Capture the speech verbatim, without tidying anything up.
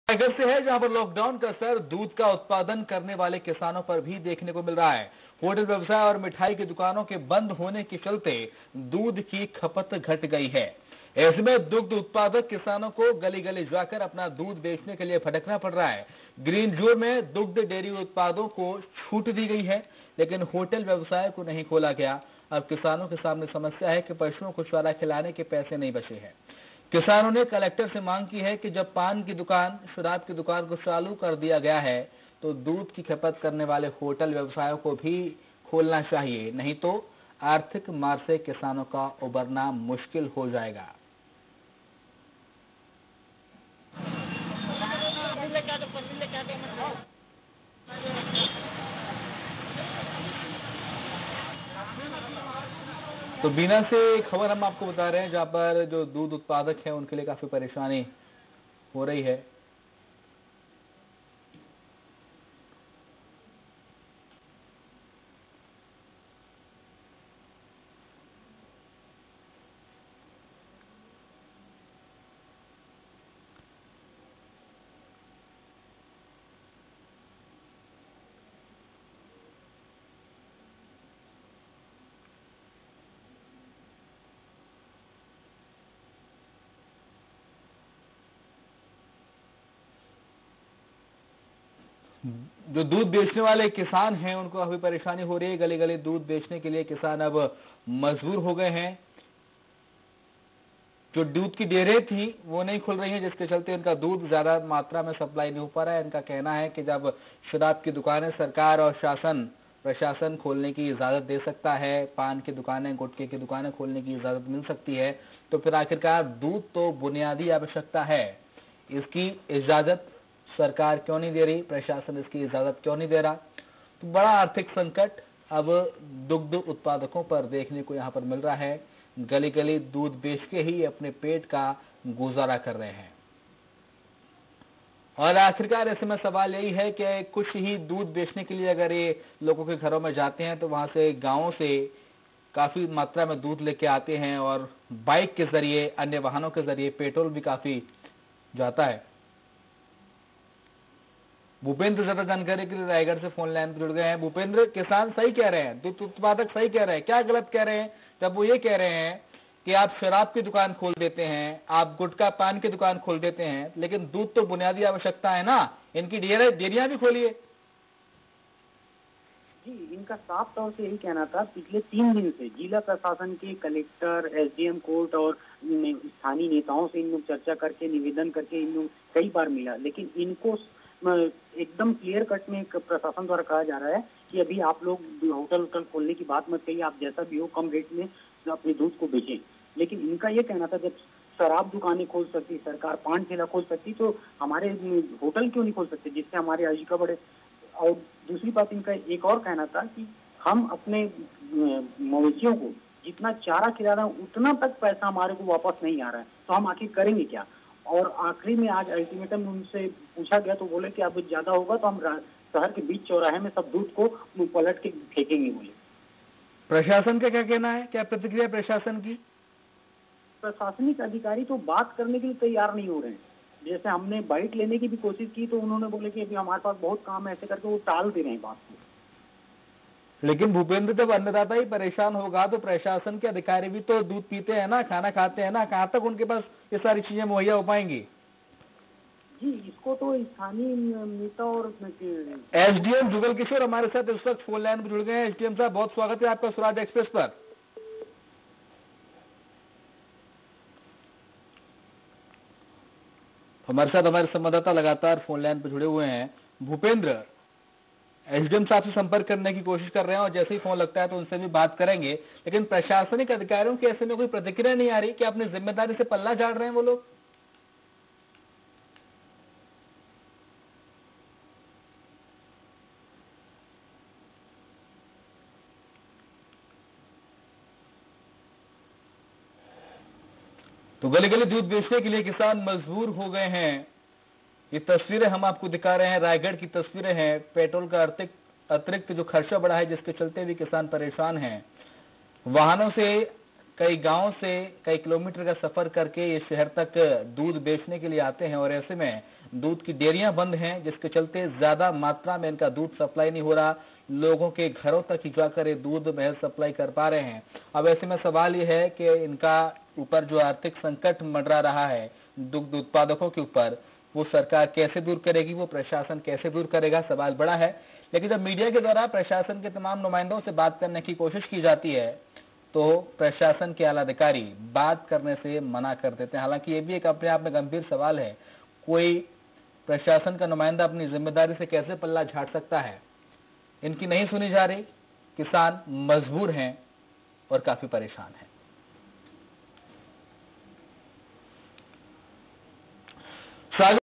रायगढ़ से है, जहां पर लॉकडाउन का असर दूध का उत्पादन करने वाले किसानों पर भी देखने को मिल रहा है। होटल व्यवसाय और मिठाई की दुकानों के बंद होने के चलते दूध की खपत घट गई है। ऐसे में दुग्ध उत्पादक किसानों को गली गली जाकर अपना दूध बेचने के लिए भटकना पड़ रहा है। ग्रीन जोन में दुग्ध डेयरी उत्पादों को छूट दी गई है, लेकिन होटल व्यवसाय को नहीं खोला गया। अब किसानों के सामने समस्या है कि पशुओं को चारा खिलाने के पैसे नहीं बचे हैं। किसानों ने कलेक्टर से मांग की है कि जब पान की दुकान, शराब की दुकान को चालू कर दिया गया है, तो दूध की खपत करने वाले होटल व्यवसायों को भी खोलना चाहिए, नहीं तो आर्थिक मार से किसानों का उबरना मुश्किल हो जाएगा। तो बीना से खबर हम आपको बता रहे हैं, जहां पर जो दूध उत्पादक हैं उनके लिए काफी परेशानी हो रही है। जो दूध बेचने वाले किसान हैं उनको अभी परेशानी हो रही है। गली गली दूध बेचने के लिए किसान अब मजबूर हो गए हैं। जो दूध की डेयरें थी वो नहीं खुल रही हैं, जिसके चलते इनका दूध ज्यादा मात्रा में सप्लाई नहीं हो पा रहा है। इनका कहना है कि जब शराब की दुकानें सरकार और शासन प्रशासन खोलने की इजाजत दे सकता है, पान की दुकानें, गुटखे की दुकानें खोलने की इजाजत मिल सकती है, तो फिर आखिरकार दूध तो बुनियादी आवश्यकता है, इसकी इजाजत सरकार क्यों नहीं दे रही, प्रशासन इसकी इजाजत क्यों नहीं दे रहा। तो बड़ा आर्थिक संकट अब दुग्ध उत्पादकों पर देखने को यहाँ पर मिल रहा है। गली गली दूध बेच के ही अपने पेट का गुजारा कर रहे हैं। और आखिरकार ऐसे में सवाल यही है कि कुछ ही दूध बेचने के लिए अगर ये लोगों के घरों में जाते हैं, तो वहां से गांवों से काफी मात्रा में दूध लेके आते हैं और बाइक के जरिए, अन्य वाहनों के जरिए पेट्रोल भी काफी जाता है। भूपेंद्र ज्यादा जानकारी के लिए रायगढ़ से फोन लाइन पर जुड़ गए हैं। भूपेंद्र, किसान सही कह रहे हैं, दूध उत्पादक सही कह रहे हैं, क्या गलत कह रहे हैं जब वो ये कह रहे हैं कि आप शराब की दुकान खोल देते हैं, आप गुटखा पान की दुकान खोल देते हैं, लेकिन दूध तो बुनियादी आवश्यकता है ना, इनकी डेयरियां भी खोलिए। जी, इनका साफ तौर से यही कहना था। पिछले तीन दिन से जिला प्रशासन के कलेक्टर, एसडीएम कोर्ट और स्थानीय नेताओं से इन लोग चर्चा करके, निवेदन करके इन लोग कई बार मिला, लेकिन इनको एकदम क्लियर कट में प्रशासन द्वारा कहा जा रहा है कि अभी आप लोग होटल होटल खोलने की बात मत कहिए, आप जैसा भी हो कम रेट में अपने दूध को बेचें। लेकिन इनका ये कहना था, जब शराब दुकानें खोल सकती सरकार, पान ठेला खोल सकती, तो हमारे होटल क्यों नहीं खोल सकते, जिससे हमारे आजीविका बढ़े। और दूसरी बात इनका एक और कहना था कि हम अपने मवेशियों को जितना चारा खिला रहे हैं उतना तक पैसा हमारे को वापस नहीं आ रहा है, तो हम आखिर करेंगे क्या। और आखिरी में आज अल्टीमेटम उनसे पूछा गया तो बोले कि अब ज्यादा होगा तो हम शहर के बीच चौराहे में सब दूध को पलट के फेंकेंगे। बोले प्रशासन का क्या कहना है, क्या प्रतिक्रिया प्रशासन की? प्रशासनिक अधिकारी तो बात करने के लिए तैयार नहीं हो रहे हैं। जैसे हमने बाइट लेने की भी कोशिश की तो उन्होंने बोले कि अभी हमारे पास बहुत काम है, ऐसे करके वो टाल दे रहे हैं बात को। लेकिन भूपेंद्र, जब अन्नदाता ही परेशान होगा तो प्रशासन के अधिकारी भी तो दूध पीते हैं ना, खाना खाते हैं ना, कहां तक उनके पास ये सारी चीजें मुहैया हो पाएंगी? जी, इसको तो स्थानीय नेता और एसडीएम जुगल किशोर हमारे साथ इस वक्त फोन लाइन पर जुड़ गए हैं। एसडीएम साहब, बहुत स्वागत है आपका स्वराज एक्सप्रेस पर। हमारे साथ हमारे संवाददाता लगातार फोन लाइन पर जुड़े हुए हैं। भूपेंद्र, एसडीएम साहब से संपर्क करने की कोशिश कर रहे हैं और जैसे ही फोन लगता है तो उनसे भी बात करेंगे, लेकिन प्रशासनिक अधिकारियों की ऐसे में कोई प्रतिक्रिया नहीं आ रही कि अपनी जिम्मेदारी से पल्ला झाड़ रहे हैं वो लोग। तो गली गली दूध बेचने के लिए किसान मजबूर हो गए हैं। ये तस्वीरें हम आपको दिखा रहे हैं, रायगढ़ की तस्वीरें हैं। पेट्रोल का अतिरिक्त जो खर्चा बढ़ा है, जिसके चलते भी किसान परेशान हैं। वाहनों से कई गांव से कई किलोमीटर का सफर करके ये शहर तक दूध बेचने के लिए आते हैं और ऐसे में दूध की डेयरियां बंद हैं, जिसके चलते ज्यादा मात्रा में इनका दूध सप्लाई नहीं हो रहा। लोगों के घरों तक ही जाकर ये दूध महज सप्लाई कर पा रहे हैं। अब ऐसे में सवाल ये है कि इनका ऊपर जो आर्थिक संकट मंडरा रहा है दुग्ध उत्पादकों के ऊपर, वो सरकार कैसे दूर करेगी, वो प्रशासन कैसे दूर करेगा, सवाल बड़ा है। लेकिन जब मीडिया के द्वारा प्रशासन के तमाम नुमाइंदों से बात करने की कोशिश की जाती है तो प्रशासन के आला अधिकारी बात करने से मना कर देते हैं। हालांकि ये भी एक अपने आप में गंभीर सवाल है, कोई प्रशासन का नुमाइंदा अपनी जिम्मेदारी से कैसे पल्ला झाड़ सकता है। इनकी नहीं सुनी जा रही, किसान मजबूर हैं और काफी परेशान हैं।